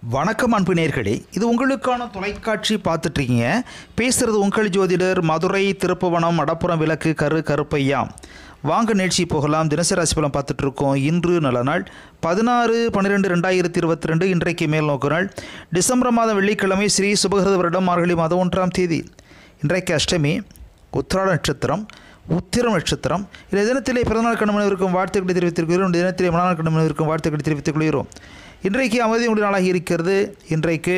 வணக்கம் அன்பு நேயர்களே, இது உங்களுக்கான தொலைக்காட்சி பார்த்துட்ருக்கீங்க. பேசுகிறது உங்கள் ஜோதிடர் மதுரை திருப்புவனம் மடப்புறம் விளக்கு கருப்பையா. வாங்க நிகழ்ச்சி போகலாம். தினசரி ராசி பலன் பார்த்துட்ருக்கோம். இன்று நல்ல நாள் 16/12/2022. இன்றைக்கு மேல் நோக்கு நாள் டிசம்பர் மாதம் வெள்ளிக்கிழமை, ஸ்ரீ சுபகிருத வருடம் மார்கழி மாதம் 1ஆம் தேதி. இன்றைக்கு அஷ்டமி, உத்திராட நட்சத்திரம், உத்திரம் நட்சத்திரம். இந்த தினத்திலே பிறந்தநாள் கணவனவிற்கும் வாழ்த்துக்களை தெரிவித்துக் கொள்கிறோம். இந்த தினத்திலே மணநாள் கணவனவிற்கும் வாழ்த்துக்களை தெரிவித்துக் கொள்கிறோம். இன்றைக்கு அமைதியுடைய நாளாக இருக்கிறது. இன்றைக்கு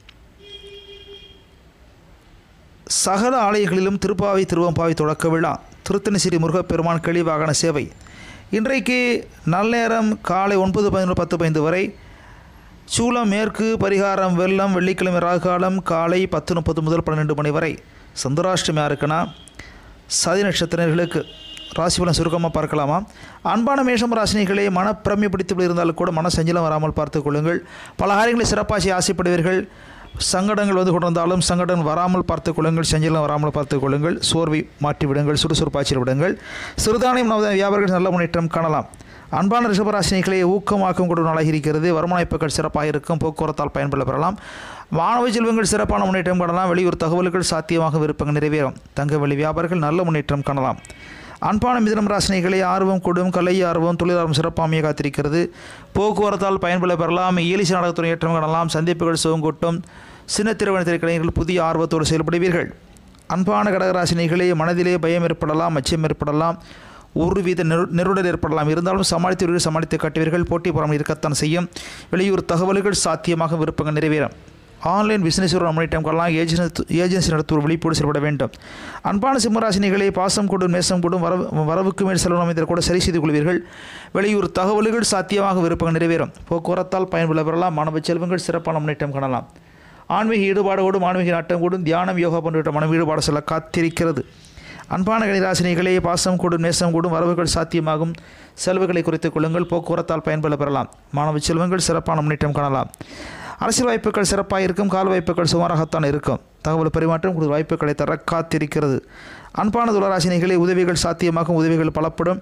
சகல ஆலயங்களிலும் திருப்பாவை திருவம்பாவை தொடக்க விழா, திருத்தணி ஸ்ரீ முருகப்பெருமான் கிளி வாகன சேவை. இன்றைக்கு நல்ல நேரம் காலை 9:11 10:05 வரை. சூலம் மேற்கு, பரிகாரம் வெள்ளம். வெள்ளிக்கிழமை ராகுகாலம் காலை 10:30 முதல் 12 மணி வரை. சந்திராஷ்டமி யாருக்குன்னா சதி நட்சத்திரர்களுக்கு. ராசி பலன் சுருக்கமாக பார்க்கலாமா? அன்பான மேஷம் ராசினிகளே, மனப்பிரமை பிடித்து இருந்தாலும் கூட மன சஞ்சலம் வராமல் பார்த்துக் கொள்ளுங்கள். பல காரியங்களை சிறப்பாக ஆசைப்படுவீர்கள். சங்கடங்கள் வந்து கொண்டிருந்தாலும் சங்கடம் வராமல் பார்த்துக் கொள்ளுங்கள். சஞ்சலம் வராமல் பார்த்துக் கொள்ளுங்கள். சோர்வை மாற்றி விடுங்கள். சுறுசுறுப்பாய்ச்சி விடுங்கள். சிறுதானியம் வியாபாரிகள் நல்ல முன்னேற்றம் காணலாம். அன்பான ரிஷபராசினிகளே, ஊக்கமாக்கம் கொண்டு நாளாக இருக்கிறது. வருமான வாய்ப்புகள் சிறப்பாக இருக்கும். போக்குவரத்தால் பயன்பெற பெறலாம். மாணவ செல்வங்கள் சிறப்பான முன்னேற்றம் காணலாம். வெளியூர் தகவல்கள் சாத்தியமாக விருப்பங்கள் நிறைவேறும். தங்க வெளி வியாபாரிகள் நல்ல முன்னேற்றம் காணலாம். அன்பான மிதுனம் ராசினிகளை, ஆர்வம் கூடும். கலை ஆர்வம், தொழிலார்வம் சிறப்பாமையை காத்திருக்கிறது. போக்குவரத்தால் பயன்பெற பெறலாம். இயலிசை நாடகத்துறை ஏற்றம் காணலாம். சந்திப்புகள் சுகங்கூட்டும். சின்ன திருவண்ணத்திரை கலைஞர்கள் புதிய ஆர்வத்தோடு செயல்படுவீர்கள். அன்பான கடகராசினிகளே, மனதிலே பயம் ஏற்படலாம், அச்சம் ஏற்படலாம், ஒருவித நெருடல் ஏற்படலாம். இருந்தாலும் சமாளித்து காட்டுவீர்கள். போட்டி பொறாமல் இருக்கத்தான் செய்யும். வெளியூர் தகவல்கள் சாத்தியமாக விருப்பங்கள் நிறைவேறும். ஆன்லைன் பிஸ்னஸ் முன்னேற்றம் கொள்ளலாம். ஏஜென்சி நடத்துவோர் விழிப்போடு செயல்பட வேண்டும். அன்பான சிம்மராசினிகளை, பாசம் கூடும், நேசம் கூடும். வரவுக்கு மேல் செலவு அமைந்தர் கூட சரி செய்து கொள்வீர்கள். வெளியூர் தகவல்கள் சாத்தியமாக விருப்பங்கள் நிறைவேறும். போக்குவரத்தால் பயன்பெற பெறலாம். மாணவ செல்வங்கள் சிறப்பான முன்னேற்றம் காணலாம். ஆன்மீக ஈடுபாடோடும் ஆன்மீக நாட்டம் கூடும். தியானம், யோகா போன்ற மனம் ஈடுபாடு செல்ல காத்திருக்கிறது. அன்பான கணிராசினிகளே, பாசம் கூடும், நேசம் கூடும். வரவுகள் சாத்தியமாகும். செலவுகளை குறைத்துக் கொள்ளுங்கள். போக்குவரத்தால் பயன்பெற பெறலாம். மாணவ செல்வங்கள் சிறப்பான முன்னேற்றம் காணலாம். அரசியல் வாய்ப்புகள் சிறப்பாக இருக்கும். கால வாய்ப்புகள் சுமாராகத்தான் இருக்கும். தகவல் பரிமாற்றம் கூடுதல் வாய்ப்புகளை தர காத்திருக்கிறது. அன்பான துளராசினிகளே, உதவிகள் சாத்தியமாகும். உதவிகள் பலப்படும்.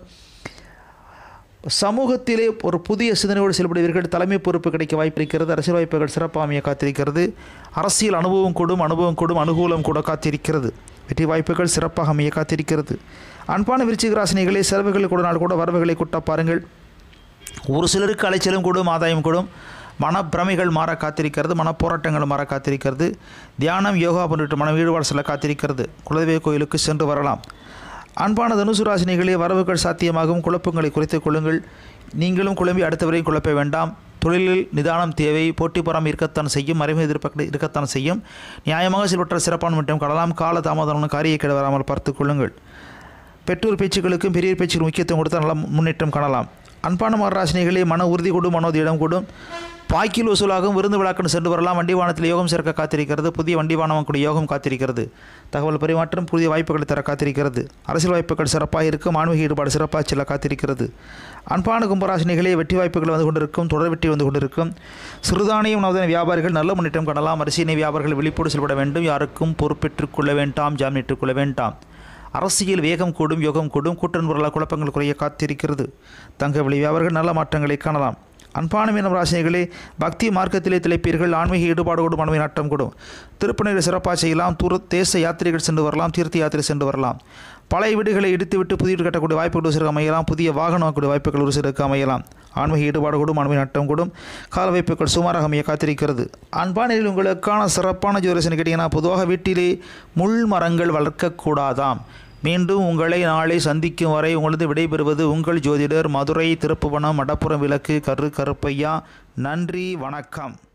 சமூகத்திலே ஒரு புதிய சிந்தனையோடு செயல்படுவீர்கள். தலைமை பொறுப்பு கிடைக்க வாய்ப்பு இருக்கிறது. அரசியல் வாய்ப்புகள் சிறப்பாக அமைய காத்திருக்கிறது. அரசியல் அனுபவம் கூடும். அனுகூலம் கூட காத்திருக்கிறது. வெற்றி வாய்ப்புகள் சிறப்பாக அமைய காத்திருக்கிறது. அன்பான விருச்சிக ராசினிகளே, செலவுகள் கூட நாள் கூட வரவுகளை கூட்ட பாருங்கள். ஒரு சிலருக்கு அலைச்சலும் கூடும், ஆதாயம் கூடும். மனப்பிரமைகள் மாற காத்திருக்கிறது. மனப்போராட்டங்கள் மாற காத்திருக்கிறது. தியானம், யோகா போன்ற மன ஈடுபாடு செல்ல காத்திருக்கிறது. குலதெய்வ கோயிலுக்கு சென்று வரலாம். அன்பான தனுசு ராசினிகளே, வரவுகள் சாத்தியமாகும். குழப்பங்களை குறைத்துக் கொள்ளுங்கள். நீங்களும் குழம்பி அடுத்தவரையும் குழப்ப வேண்டாம். தொழிலில் நிதானம் தேவை. போட்டி பொறாமை இருக்கத்தான் செய்யும். மறைமுக எதிர்ப்பு இருக்கத்தான் செய்யும். நியாயமாக செயல்பட்ட சிறப்பான முன்னேற்றம் காணலாம். கால தாமதமான காரிய கேடு வராமல் பார்த்துக் கொள்ளுங்கள். பெற்றோர் பேச்சுக்களுக்கும் பெரிய பேச்சுக்கு முக்கியத்துவம் கொடுத்தால் நல்ல முன்னேற்றம் காணலாம். அன்பான மகராசினிகளே, மன உறுதி கூடும். மனோதிடம் கூடும். பாக்கில் வசூலாகவும். விருந்து விழாக்கள் சென்று வரலாம். வண்டி வாகனத்தில் யோகம் சேர்க்க காத்திருக்கிறது. புதிய வண்டி வாகனம் கூடிய யோகம் காத்திருக்கிறது. தகவல் பரிமாற்றம் புதிய வாய்ப்புகளை தர காத்திருக்கிறது. அரசியல் வாய்ப்புகள் சிறப்பாக இருக்கும். ஆன்மீக ஈடுபாடு சிறப்பாக செல்ல காத்திருக்கிறது. அன்பான கும்பராசினிகளே, வெற்றி வாய்ப்புகள் வந்து கொண்டிருக்கும். தொடர் வெற்றி வந்து கொண்டிருக்கும். சிறுதானியம் வியாபாரிகள் நல்ல முன்னேற்றம் காணலாம். அரிசினை வியாபாரிகள் விழிப்போடு செயல்பட வேண்டும். யாருக்கும் பொறுப்பேற்றுக் கொள்ள வேண்டாம். ஜாமீனிட்டுக் கொள்ள வேண்டாம். அரசியல் வேகம் கூடும். யோகம் கூடும். கூட்டன்பொருளால் குழப்பங்கள் குறைய காத்திருக்கிறது. தங்க விலை வியாபாரிகள் நல்ல மாற்றங்களை காணலாம். அன்பான மீனம் ராசினிகளே, பக்தி மார்க்கத்திலே திளைப்பீர்கள். ஆன்மீக ஈடுபாடோடு மனமை நாட்டம் கூடும். திருப்பணிகளை சிறப்பாக செய்யலாம். தேச யாத்திரைகள் சென்று வரலாம். தீர்த்த யாத்திரை சென்று வரலாம். பழைய வீடுகளை இடித்துவிட்டு புதிய வீடு கட்டக்கூடிய வாய்ப்புகள் ஒரு சிறகு அமையலாம். புதிய வாகனம் வாங்கக்கூடிய வாய்ப்புகள் ஒரு சிறகு அமையலாம். ஆன்மீக ஈடுபாடு கூடும். மனமை நாட்டம் கூடும். கால வாய்ப்புகள் சுமாராக அமைய காத்திருக்கிறது. அன்பான உங்களுக்கான சிறப்பான ஜோதிடர்னு கேட்டிங்கன்னா, பொதுவாக வீட்டிலே முள் மரங்கள் வளர்க்கக்கூடாதாம். மீண்டும் உங்களை நாளை சந்திக்கும் வரை உங்களது விடைபெறுவது உங்கள் ஜோதிடர் மதுரை திருப்புவனம் மடப்புறம் விளக்கு கருப்பையா. நன்றி, வணக்கம்.